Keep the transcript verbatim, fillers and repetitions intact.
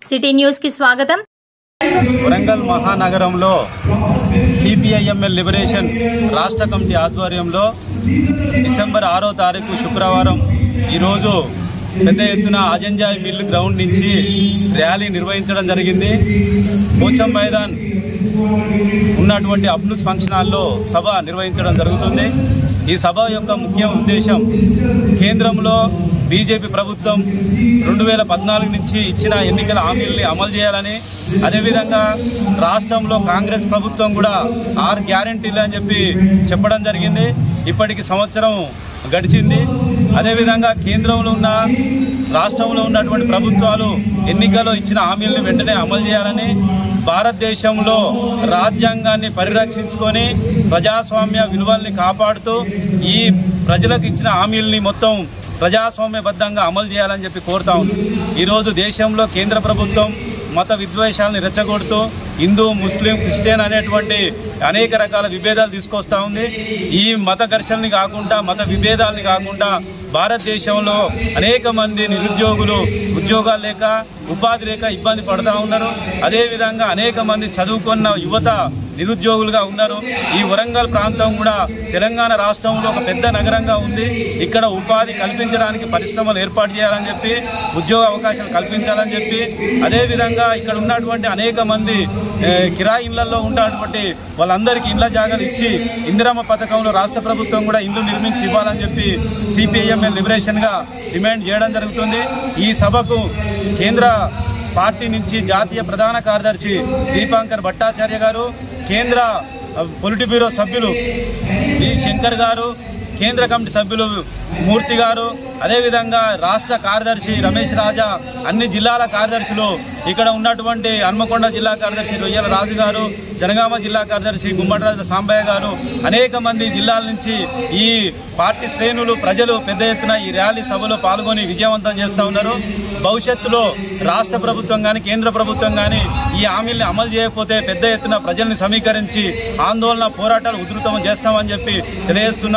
City news కి స్వాగతం। వరంగల్ మహానగరంలో సిపిఐఎంఎల్ లిబరేషన్ రాష్ట్ర కమిటీ ఆధ్వర్యంలో డిసెంబర్ ఆరో తారీఖు శుక్రవారం ఈరోజు పెద్ద ఎత్తున అజంజాయ్ మిల్ గ్రౌండ్ నుంచి ర్యాలీ నిర్వహించడం జరిగింది। పోచం మైదాన్ ఉన్నటువంటి అబ్లూస్ ఫంక్షన్ హాల్లో సభ నిర్వహించడం జరుగుతుంది। ఈ సభ యొక్క ముఖ్య ఉద్దేశం కేంద్రంలో బీజేపీ ప్రభుత్వం రెండు వేల పద్నాలుగు నుంచి ఇచ్చిన ఎన్నికల హామీల్ని అమలు చేయాలని, అదేవిధంగా రాష్ట్రంలో కాంగ్రెస్ ప్రభుత్వం కూడా ఆరు గ్యారెంటీలు అని చెప్పి చెప్పడం జరిగింది। ఇప్పటికి సంవత్సరం గడిచింది। అదేవిధంగా కేంద్రంలో ఉన్న రాష్ట్రంలో ఉన్నటువంటి ప్రభుత్వాలు ఎన్నికల్లో ఇచ్చిన హామీలను వెంటనే అమలు చేయాలని, భారతదేశంలో రాజ్యాంగాన్ని పరిరక్షించుకొని ప్రజాస్వామ్య విలువల్ని కాపాడుతూ ఈ ప్రజలకు ఇచ్చిన హామీల్ని మొత్తం ప్రజాస్వామ్యబద్ధంగా అమలు చేయాలని చెప్పి కోరుతా ఉంది। ఈరోజు దేశంలో కేంద్ర ప్రభుత్వం మత విద్వేషాలను రెచ్చగొడుతూ హిందూ, ముస్లిం, క్రిస్టియన్ అనేటువంటి అనేక రకాల విభేదాలు తీసుకొస్తా ఉంది। ఈ మత ఘర్షణని కాకుండా, మత విభేదాలని కాకుండా భారతదేశంలో అనేక మంది నిరుద్యోగులు ఉద్యోగాలు లేక, ఉపాధి లేక ఇబ్బంది పడుతూ ఉన్నారు। అదేవిధంగా అనేక మంది చదువుకున్న యువత నిరుద్యోగులుగా ఉన్నారు। ఈ వరంగల్ ప్రాంతం కూడా తెలంగాణ రాష్ట్రంలో ఒక పెద్ద నగరంగా ఉంది। ఇక్కడ ఉపాధి కల్పించడానికి పరిశ్రమలు ఏర్పాటు చేయాలని చెప్పి, ఉద్యోగ అవకాశాలు కల్పించాలని చెప్పి, అదేవిధంగా ఇక్కడ ఉన్నటువంటి అనేక మంది కిరాయి ఇళ్లలో ఉన్నటువంటి వాళ్ళందరికీ ఇండ్ల జాగాలు ఇచ్చి ఇందిరమ్మ పథకంలో రాష్ట్ర ప్రభుత్వం కూడా ఇల్లు నిర్మించి ఇవ్వాలని చెప్పి సిపిఐఎంఎల్ లిబరేషన్ గా డిమాండ్ చేయడం జరుగుతుంది। ఈ సభకు కేంద్ర పార్టీ నుంచి జాతీయ ప్రధాన కార్యదర్శి దీపాంకర్ భట్టాచార్య గారు, కేంద్ర పొలిట్ బ్యూరో సభ్యులు డి శంకర్ గారు, కేంద్ర కమిటీ సభ్యులు మూర్తి గారు, అదేవిధంగా రాష్ట్ర కార్యదర్శి రమేష్ రాజా, అన్ని జిల్లాల కార్యదర్శులు, ఇక్కడ ఉన్నటువంటి హన్మకొండ జిల్లా కార్యదర్శి రొయ్యల రాజు గారు, జనగామ జిల్లా కార్యదర్శి గుమ్మడిరాజు సాంబయ్య గారు, అనేక మంది జిల్లాల నుంచి ఈ పార్టీ శ్రేణులు, ప్రజలు పెద్ద ఎత్తున ఈ ర్యాలీ సభలో పాల్గొని విజయవంతం చేస్తూ ఉన్నారు। భవిష్యత్తులో రాష్ట్ర ప్రభుత్వం కానీ, కేంద్ర ప్రభుత్వం కానీ ఈ హామీల్ని అమలు చేయకపోతే పెద్ద ఎత్తున ప్రజల్ని సమీకరించి ఆందోళన, పోరాటాలు ఉధృతం చేస్తామని చెప్పి తెలియజేస్తున్నారు।